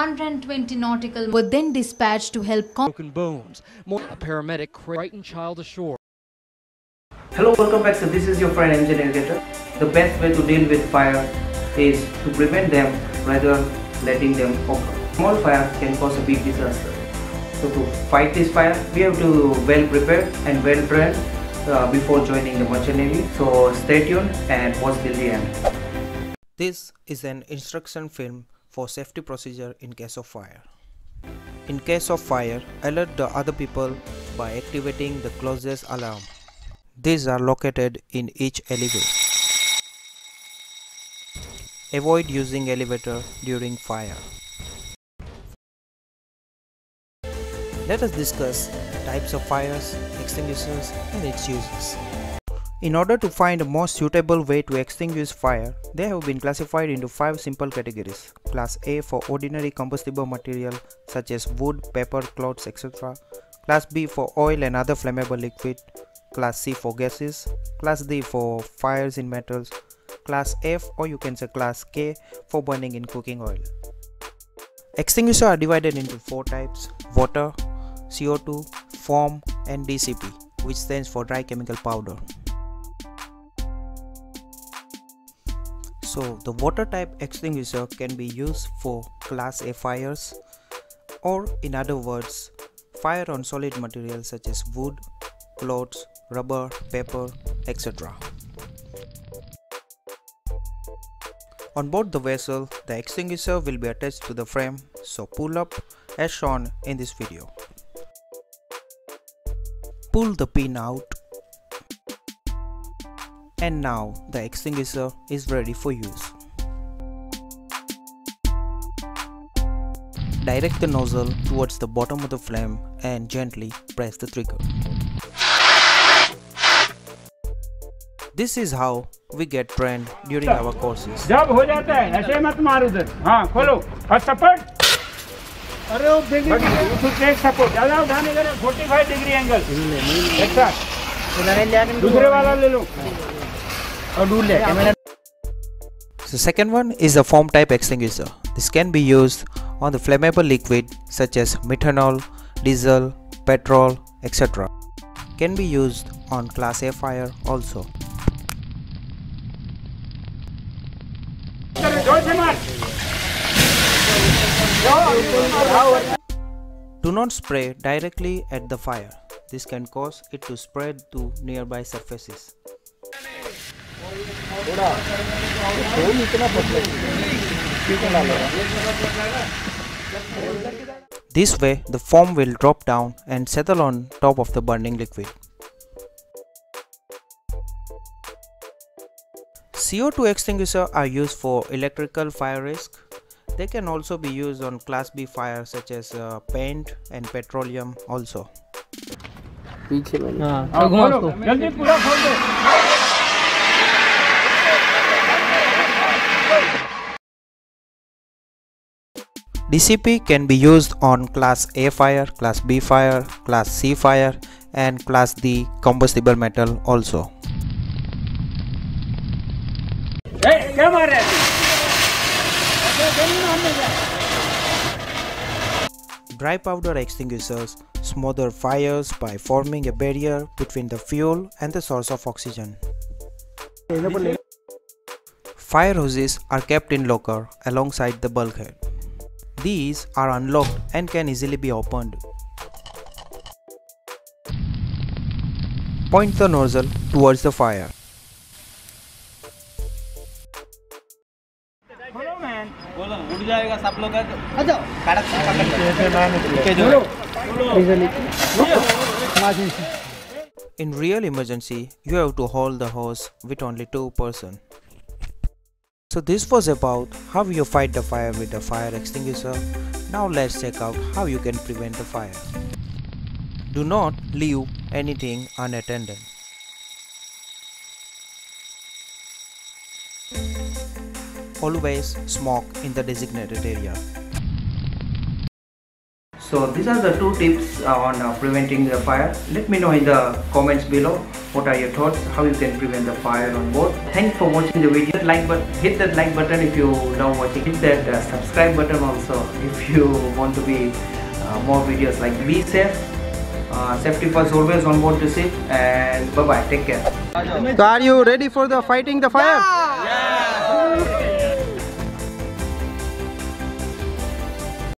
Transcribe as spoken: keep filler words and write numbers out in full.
one hundred twenty nautical were then dispatched to help broken bones. More a paramedic frightened child ashore. Hello, welcome back. So this is your friend M J Navigator. The best way to deal with fire is to prevent them rather than letting them occur. Small fire can cause a big disaster. So to fight this fire, we have to well prepare and well trained uh, before joining the merchant navy. So stay tuned and watch till the end. This is an instruction film for safety procedure in case of fire. In case of fire, alert the other people by activating the closest alarm. These are located in each elevator. Avoid using elevator during fire. Let us discuss the types of fires, extinguishers and its uses. In order to find a more suitable way to extinguish fire, they have been classified into five simple categories. Class A for ordinary combustible material such as wood, paper, clothes, et cetera. Class B for oil and other flammable liquid. Class C for gases. Class D for fires in metals. Class F, or you can say Class K, for burning in cooking oil. Extinguishers are divided into four types: water, C O two, foam and D C P, which stands for dry chemical powder. So the water type extinguisher can be used for Class A fires, or in other words, fire on solid materials such as wood, clothes, rubber, paper, et cetera. On board the vessel, the extinguisher will be attached to the frame, so pull up as shown in this video. Pull the pin out, and now the extinguisher is ready for use. Direct the nozzle towards the bottom of the flame and gently press the trigger. This is how we get trained during our courses. जब हो जाता है ऐसे मत मार उधर हाँ खोलो और सपोर्ट अरे वो डिग्री तो टेक सपोर्ट ज़्यादा उठाने का पैंतालीस डिग्री एंगल एक साथ दूसरे वाला ले लो और दूर ले camera. The second one is a foam type extinguisher. This can be used on the flammable liquid such as methanol, diesel, petrol, et cetera. Can be used on Class A fire also. Do not spray directly at the fire. This can cause it to spread to nearby surfaces. This way, the foam will drop down and settle on top of the burning liquid. C O two extinguishers are used for electrical fire risk. They can also be used on Class B fire such as uh, paint and petroleum also. D C P can be used on Class A fire, Class B fire, Class C fire and Class D combustible metal also. Dry powder extinguishers smother fires by forming a barrier between the fuel and the source of oxygen. Fire hoses are kept in locker alongside the bulkhead. These are unlocked and can easily be opened. Point the nozzle towards the fire. In real emergency, you have to hold the hose with only two persons. So this was about how you fight the fire with a fire extinguisher. Now let's check out how you can prevent the fire. Do not leave anything unattended. Always smoke in the designated area. So these are the two tips on uh, preventing the fire. Let me know in the comments below what are your thoughts, how you can prevent the fire on board. Thanks for watching the video. Like but hit that like button if you love watching. Hit that uh, subscribe button also if you want to be uh, more videos like. Be safe. Uh, safety first always on board the ship, and bye bye, take care. So are you ready for the fighting the fire? Yeah.